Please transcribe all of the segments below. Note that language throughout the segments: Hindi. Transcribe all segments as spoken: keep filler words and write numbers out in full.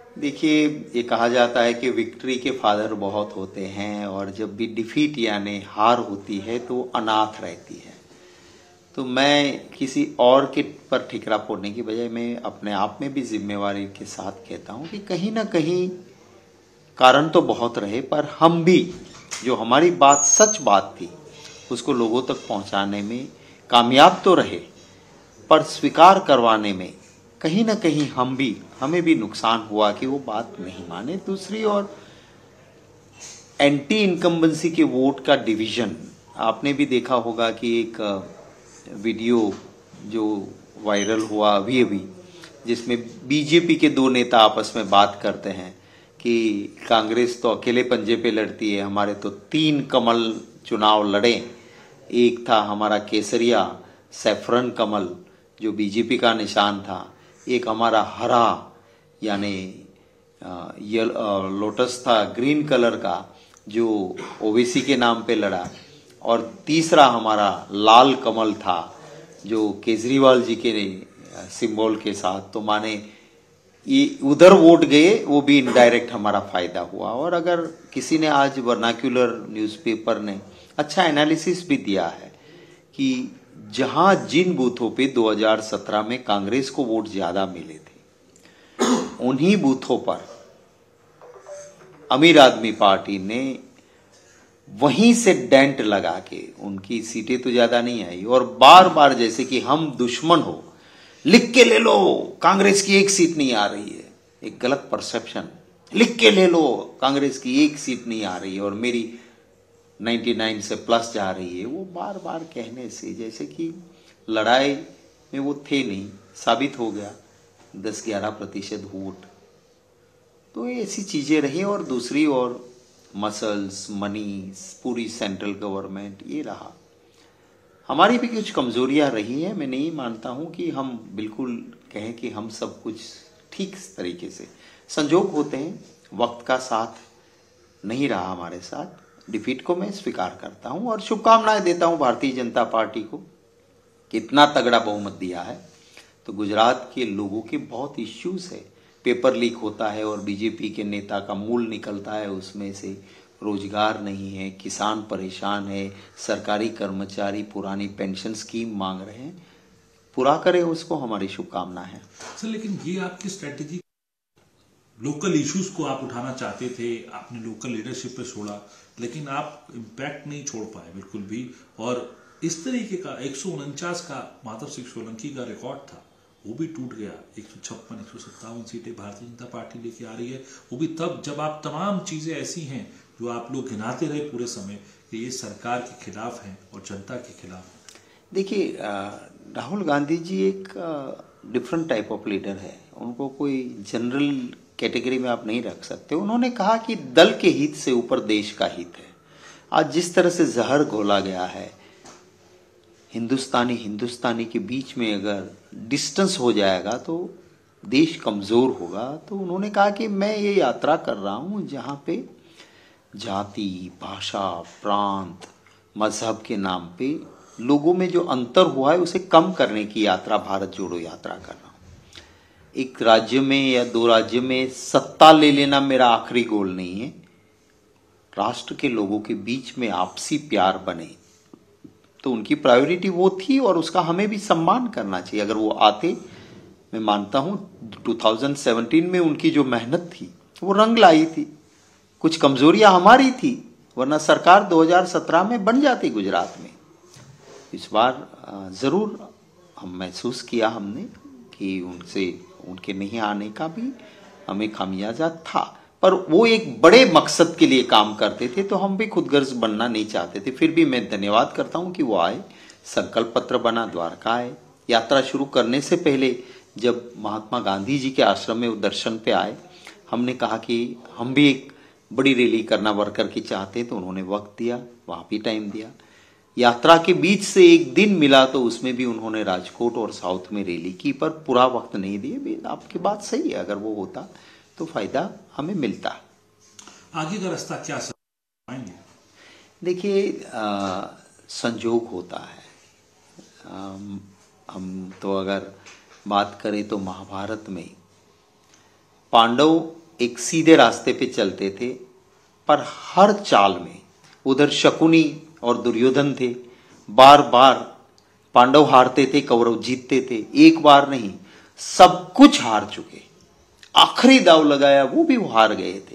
देखिए, ये कहा जाता है कि विक्ट्री के फादर बहुत होते हैं और जब भी डिफीट यानी हार होती है तो वो अनाथ रहती है। तो मैं किसी और के पर ठिकरा फोड़ने की बजाय मैं अपने आप में भी जिम्मेवारी के साथ कहता हूँ कि कहीं ना कहीं कारण तो बहुत रहे, पर हम भी जो हमारी बात सच बात थी उसको लोगों तक पहुंचाने में कामयाब तो रहे, पर स्वीकार करवाने में कहीं ना कहीं हम भी हमें भी नुकसान हुआ कि वो बात नहीं माने। दूसरी ओर एंटी इनकम्बेंसी के वोट का डिवीजन आपने भी देखा होगा कि एक वीडियो जो वायरल हुआ अभी अभी, जिसमें बीजेपी के दो नेता आपस में बात करते हैं कि कांग्रेस तो अकेले पंजे पे लड़ती है, हमारे तो तीन कमल चुनाव लड़े। एक था हमारा केसरिया सैफरन कमल जो बीजेपी का निशान था, एक हमारा हरा यानी लोटस था ग्रीन कलर का जो ओबीसी के नाम पे लड़ा, और तीसरा हमारा लाल कमल था जो केजरीवाल जी के सिंबल के साथ। तो माने ये उधर वोट गए, वो भी इनडायरेक्ट हमारा फायदा हुआ। और अगर किसी ने आज वर्नाक्यूलर न्यूज़पेपर ने अच्छा एनालिसिस भी दिया है कि जहां जिन बूथों पे दो हज़ार सत्रह में कांग्रेस को वोट ज्यादा मिले थे, उन्हीं बूथों पर अमीर आदमी पार्टी ने वहीं से डेंट लगा के उनकी सीटें तो ज्यादा नहीं आई, और बार बार जैसे कि हम दुश्मन हो, लिख के ले लो कांग्रेस की एक सीट नहीं आ रही है, एक गलत परसेप्शन, लिख के ले लो कांग्रेस की एक सीट नहीं आ रही है और मेरी निन्यानवे से प्लस जा रही है। वो बार बार कहने से जैसे कि लड़ाई में वो थे नहीं, साबित हो गया दस ग्यारह प्रतिशत वोट। तो ये ऐसी चीजें रही। और दूसरी ओर मसल्स मनी पूरी सेंट्रल गवर्नमेंट ये रहा। हमारी भी कुछ कमजोरियां रही हैं। मैं नहीं मानता हूं कि हम बिल्कुल कहें कि हम सब कुछ ठीक तरीके से, संजोग होते हैं, वक्त का साथ नहीं रहा हमारे साथ। डिफीट को मैं स्वीकार करता हूं और शुभकामनाएं देता हूं भारतीय जनता पार्टी को कि इतना तगड़ा बहुमत दिया है। तो गुजरात के लोगों के बहुत इश्यूज है, पेपर लीक होता है और बीजेपी के नेता का मूल निकलता है उसमें से, रोजगार नहीं है, किसान परेशान है, सरकारी कर्मचारी पुरानी पेंशन स्कीम मांग रहे हैं, पूरा करें उसको, हमारी शुभकामना है। सर लेकिन ये आपकी स्ट्रेटेजी, लोकल इश्यूज को आप उठाना चाहते थे, आपने लोकल लीडरशिप पे छोड़ा, लेकिन आप इम्पैक्ट नहीं छोड़ पाए बिल्कुल भी। और इस तरीके का एक सौ उनचास का माधव सिंह सोलंकी का रिकॉर्ड था, वो भी टूट गया। एक सौ छप्पन एक सौ सत्तावन सीटें भारतीय जनता पार्टी लेके आ रही है, वो भी तब जब आप तमाम चीजें ऐसी हैं जो आप लोग गिनाते रहे पूरे समय कि ये सरकार के खिलाफ हैं और जनता के खिलाफ हैं। देखिए, राहुल गांधी जी एक डिफरेंट टाइप ऑफ लीडर है, उनको कोई जनरल कैटेगरी में आप नहीं रख सकते। उन्होंने कहा कि दल के हित से ऊपर देश का हित है। आज जिस तरह से जहर घोला गया है, हिंदुस्तानी हिंदुस्तानी के बीच में अगर डिस्टेंस हो जाएगा तो देश कमजोर होगा। तो उन्होंने कहा कि मैं ये यात्रा कर रहा हूं जहां पे जाति, भाषा, प्रांत, मजहब के नाम पे लोगों में जो अंतर हुआ है उसे कम करने की यात्रा, भारत जोड़ो यात्रा कर रहा हूं। एक राज्य में या दो राज्य में सत्ता ले लेना मेरा आखिरी गोल नहीं है। राष्ट्र के लोगों के बीच में आपसी प्यार बने, तो उनकी प्रायोरिटी वो थी और उसका हमें भी सम्मान करना चाहिए। अगर वो आते, मैं मानता हूं दो हज़ार सत्रह में उनकी जो मेहनत थी वो रंग लाई थी। कुछ कमजोरियां हमारी थी, वरना सरकार दो हज़ार सत्रह में बन जाती गुजरात में। इस बार जरूर हम महसूस किया हमने कि उनसे उनके नहीं आने का भी हमें खामियाजा था, पर वो एक बड़े मकसद के लिए काम करते थे, तो हम भी खुदगर्ज बनना नहीं चाहते थे। फिर भी मैं धन्यवाद करता हूं कि वो आए, संकल्प पत्र बना, द्वारका आए। यात्रा शुरू करने से पहले जब महात्मा गांधी जी के आश्रम में वो दर्शन पे आए, हमने कहा कि हम भी एक बड़ी रैली करना वर्कर की चाहते, तो उन्होंने वक्त दिया, वहां भी टाइम दिया। यात्रा के बीच से एक दिन मिला तो उसमें भी उन्होंने राजकोट और साउथ में रैली की, पर पूरा वक्त नहीं दिए। आपकी बात सही है, अगर वो होता तो फायदा हमें मिलता। आगे का रास्ता क्या समझेंगे? देखिए, संजोग होता है। आ, हम तो अगर बात करें तो महाभारत में पांडव एक सीधे रास्ते पे चलते थे, पर हर चाल में उधर शकुनी और दुर्योधन थे। बार बार पांडव हारते थे, कौरव जीतते थे, एक बार नहीं, सब कुछ हार चुके। आखिरी दाव लगाया वो भी वो हार गए थे,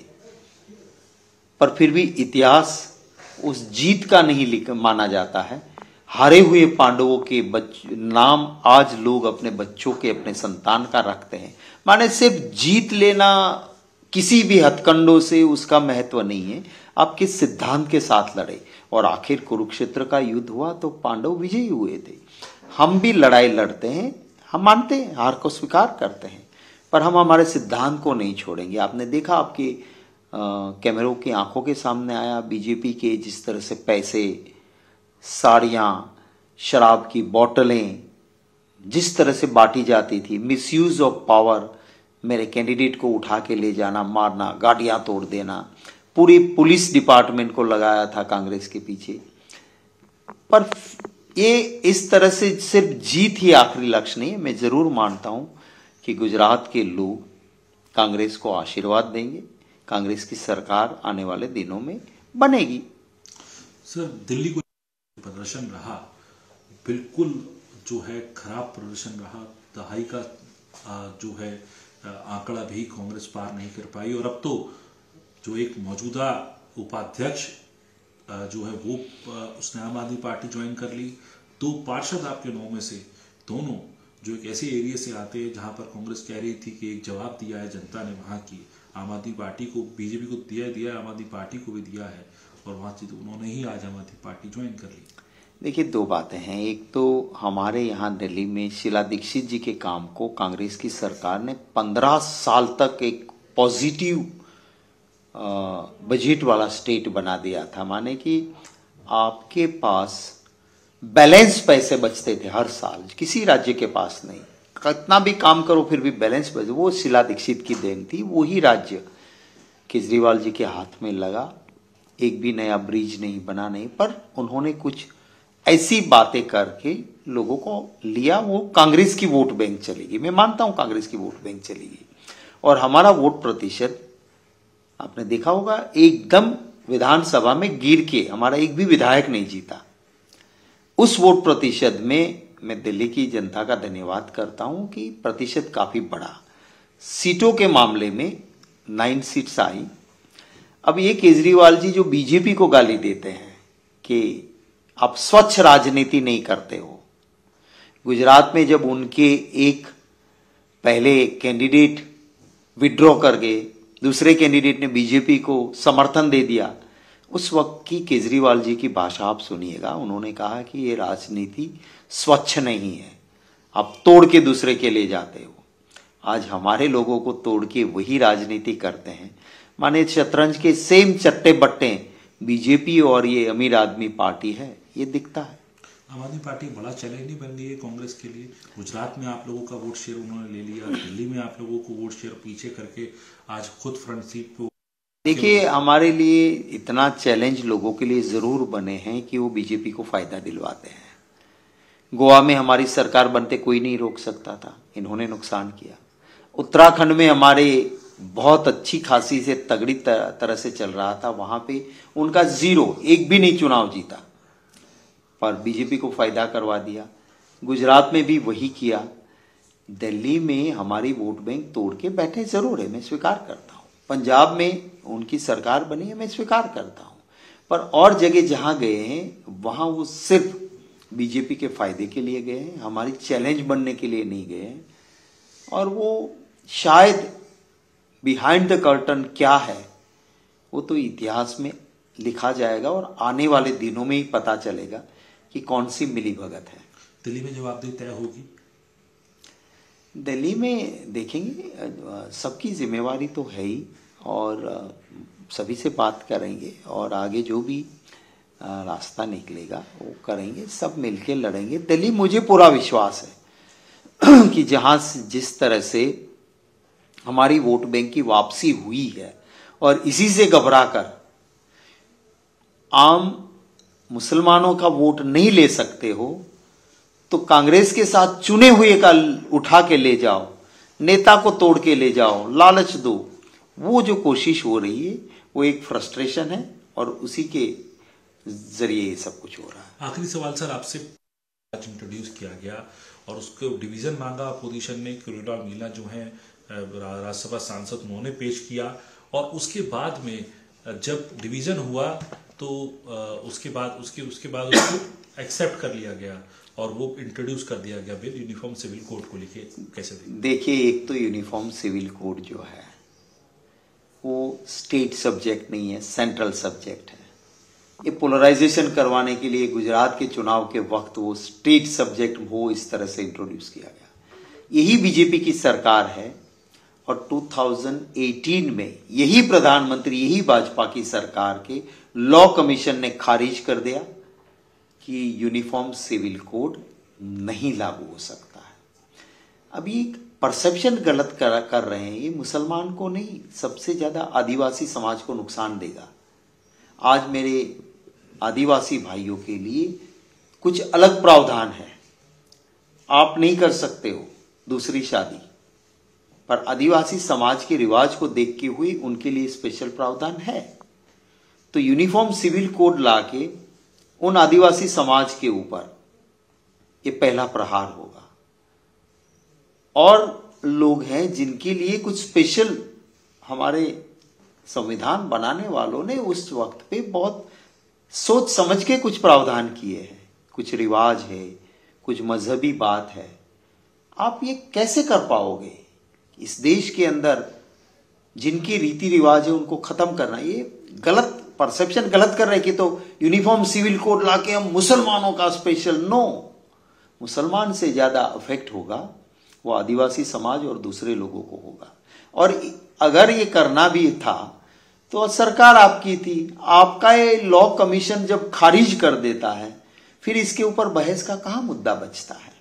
पर फिर भी इतिहास उस जीत का नहीं लिख माना जाता है। हारे हुए पांडवों के बच्चे नाम आज लोग अपने बच्चों के, अपने संतान का रखते हैं। माने सिर्फ जीत लेना किसी भी हथकंडों से उसका महत्व नहीं है, आप किस सिद्धांत के साथ लड़े। और आखिर कुरुक्षेत्र का युद्ध हुआ तो पांडव विजयी हुए थे। हम भी लड़ाई लड़ते हैं, हम मानते हैं, हार को स्वीकार करते हैं, पर हम हमारे सिद्धांत को नहीं छोड़ेंगे। आपने देखा आपके कैमरों की आंखों के सामने आया बीजेपी के जिस तरह से पैसे, साड़ियां, शराब की बोतलें जिस तरह से बांटी जाती थी, मिसयूज ऑफ पावर, मेरे कैंडिडेट को उठा के ले जाना, मारना, गाड़ियां तोड़ देना, पूरी पुलिस डिपार्टमेंट को लगाया था कांग्रेस के पीछे। पर ये इस तरह से सिर्फ जीत ही आखिरी लक्ष्य नहीं है। मैं जरूर मानता हूं कि गुजरात के लोग कांग्रेस को आशीर्वाद देंगे, कांग्रेस की सरकार आने वाले दिनों में बनेगी। सर, दिल्ली को प्रदर्शन रहा, बिल्कुल जो है खराब प्रदर्शन रहा। दहाई का जो है आंकड़ा भी कांग्रेस पार नहीं कर पाई, और अब तो जो एक मौजूदा उपाध्यक्ष जो है वो उसने आम आदमी पार्टी ज्वाइन कर ली। दो पार्षद आपके नौ में से दोनों जो एक ऐसे एरिया से आते हैं जहां पर कांग्रेस कह रही थी कि एक जवाब दिया है जनता ने वहां की, आम आदमी पार्टी को, बीजेपी को दिया दिया है, आम आदमी पार्टी को भी दिया है, और वहां से तो उन्होंने ही आज आम आदमी पार्टी ज्वाइन कर ली। देखिए, दो बातें हैं। एक तो हमारे यहाँ दिल्ली में शीला दीक्षित जी के काम को कांग्रेस की सरकार ने पंद्रह साल तक एक पॉजिटिव बजट वाला स्टेट बना दिया था। माने कि आपके पास बैलेंस पैसे बचते थे हर साल, किसी राज्य के पास नहीं। कितना भी काम करो फिर भी बैलेंस बचे, वो शीला दीक्षित की देन थी। वही राज्य केजरीवाल जी के हाथ में लगा, एक भी नया ब्रिज नहीं बना, नहीं, पर उन्होंने कुछ ऐसी बातें करके लोगों को लिया। वो कांग्रेस की वोट बैंक चलेगी, मैं मानता हूं कांग्रेस की वोट बैंक चलेगी। और हमारा वोट प्रतिशत आपने देखा होगा एकदम विधानसभा में गिर के हमारा एक भी विधायक नहीं जीता। उस वोट प्रतिशत में मैं दिल्ली की जनता का धन्यवाद करता हूं कि प्रतिशत काफी बढ़ा। सीटों के मामले में नाइन सीट्स आई। अब ये केजरीवाल जी जो बीजेपी को गाली देते हैं कि आप स्वच्छ राजनीति नहीं करते हो, गुजरात में जब उनके एक पहले कैंडिडेट विड्रॉ कर गए, दूसरे कैंडिडेट ने बीजेपी को समर्थन दे दिया, उस वक्त की केजरीवाल जी की भाषा आप सुनिएगा। उन्होंने कहा कि ये राजनीति स्वच्छ नहीं है, आप तोड़ के दूसरे के ले जाते हो। आज हमारे लोगों को तोड़ के वही राजनीति करते हैं। माने शतरंज के सेम चट्टे बट्टे बीजेपी और ये अमीर आदमी पार्टी है, ये दिखता है। आम आदमी पार्टी बड़ा चैलेंज नहीं बन गई है कांग्रेस के लिए? गुजरात में आप लोगों का वोट शेयर उन्होंने ले लिया, दिल्ली में आप लोगों को वोट शेयर पीछे करके आज खुद फ्रंट सीट पे। देखिए, हमारे लिए इतना चैलेंज लोगों के लिए जरूर बने हैं कि वो बीजेपी को फायदा दिलवाते हैं। गोवा में हमारी सरकार बनते कोई नहीं रोक सकता था, इन्होंने नुकसान किया। उत्तराखंड में हमारे बहुत अच्छी खासी से तगड़ी तरह से चल रहा था, वहां पे उनका जीरो, एक भी नहीं चुनाव जीता, पर बीजेपी को फायदा करवा दिया। गुजरात में भी वही किया। दिल्ली में हमारी वोट बैंक तोड़ के बैठे जरूर है, मैं स्वीकार करता हूं। पंजाब में उनकी सरकार बनी है, मैं स्वीकार करता हूं, पर और जगह जहां गए हैं वहां वो सिर्फ बीजेपी के फायदे के लिए गए हैं, हमारी चैलेंज बनने के लिए नहीं गए हैं। और वो शायद बिहाइंड द कर्टन क्या है वो तो इतिहास में लिखा जाएगा और आने वाले दिनों में ही पता चलेगा कि कौन सी मिली भगत है। दिल्ली में जवाबदेही तय होगी? दिल्ली में देखेंगे, सबकी जिम्मेवारी तो है ही, और सभी से बात करेंगे और आगे जो भी रास्ता निकलेगा वो करेंगे, सब मिलके लड़ेंगे। दिल्ली मुझे पूरा विश्वास है कि जहां जिस तरह से हमारी वोट बैंक की वापसी हुई है और इसी से घबराकर आम मुसलमानों का वोट नहीं ले सकते हो, तो कांग्रेस के साथ चुने हुए का उठा के ले जाओ, नेता को तोड़ के ले जाओ, लालच दो, वो जो कोशिश हो रही है वो एक फ्रस्ट्रेशन है और उसी के जरिए ये सब कुछ हो रहा है। आखिरी सवाल सर आपसे, आज इंट्रोड्यूस किया गया और उसको डिवीजन मांगा अपोजिशन ने, किरोड़ा मीणा जो है राज्यसभा सांसद, उन्होंने पेश किया और उसके बाद में जब डिवीजन हुआ तो उसके बाद उसके उसके बाद उसको एक्सेप्ट कर लिया गया और वो इंट्रोड्यूस कर दिया गया बिल यूनिफॉर्म सिविल कोड को लेके। कैसे देखिए? देखिए, एक तो यूनिफॉर्म सिविल कोड जो है वो स्टेट सब्जेक्ट नहीं है, सेंट्रल सब्जेक्ट है। ये पोलराइजेशन करवाने के लिए गुजरात के चुनाव के वक्त वो स्टेट सब्जेक्ट हो इस तरह से इंट्रोड्यूस किया गया। यही बीजेपी की सरकार है और दो हज़ार अठारह में यही प्रधानमंत्री, यही भाजपा की सरकार के लॉ कमीशन ने खारिज कर दिया कि यूनिफॉर्म सिविल कोड नहीं लागू हो सकता है। अभी परसेप्शन गलत कर, कर रहे हैं, ये मुसलमान को नहीं, सबसे ज्यादा आदिवासी समाज को नुकसान देगा। आज मेरे आदिवासी भाइयों के लिए कुछ अलग प्रावधान है, आप नहीं कर सकते हो दूसरी शादी, पर आदिवासी समाज के रिवाज को देखते हुए उनके लिए स्पेशल प्रावधान है। तो यूनिफॉर्म सिविल कोड लाके उन आदिवासी समाज के ऊपर ये पहला प्रहार होगा। और लोग हैं जिनके लिए कुछ स्पेशल, हमारे संविधान बनाने वालों ने उस वक्त पे बहुत सोच समझ के कुछ प्रावधान किए हैं, कुछ रिवाज है, कुछ मजहबी बात है। आप ये कैसे कर पाओगे? इस देश के अंदर जिनकी रीति रिवाज है उनको खत्म करना, ये गलत परसेप्शन गलत कर रहे हैं कि तो यूनिफॉर्म सिविल कोड लाके हम मुसलमानों का स्पेशल। नो, मुसलमान से ज्यादा अफेक्ट होगा वो आदिवासी समाज और दूसरे लोगों को होगा। और अगर ये करना भी था तो सरकार आपकी थी, आपका ये लॉ कमीशन जब खारिज कर देता है फिर इसके ऊपर बहस का कहां मुद्दा बचता है?